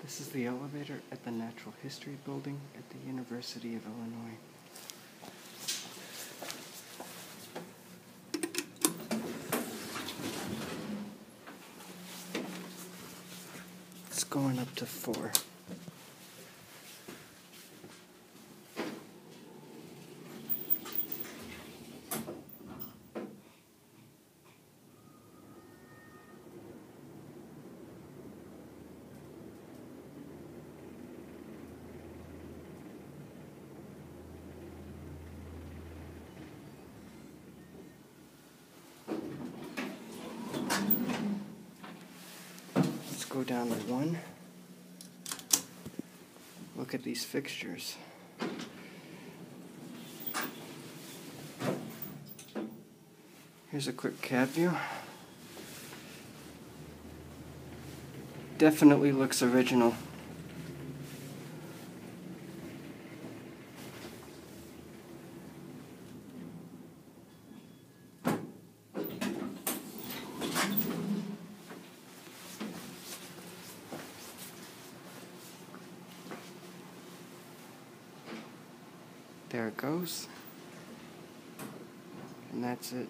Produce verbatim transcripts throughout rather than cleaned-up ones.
This is the elevator at the Natural History Building at the University of Illinois. It's going up to four. Go down to one. Look at these fixtures. Here's a quick cab view. Definitely looks original. There it goes, and that's it.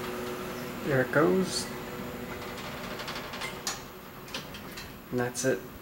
There it goes. And that's it.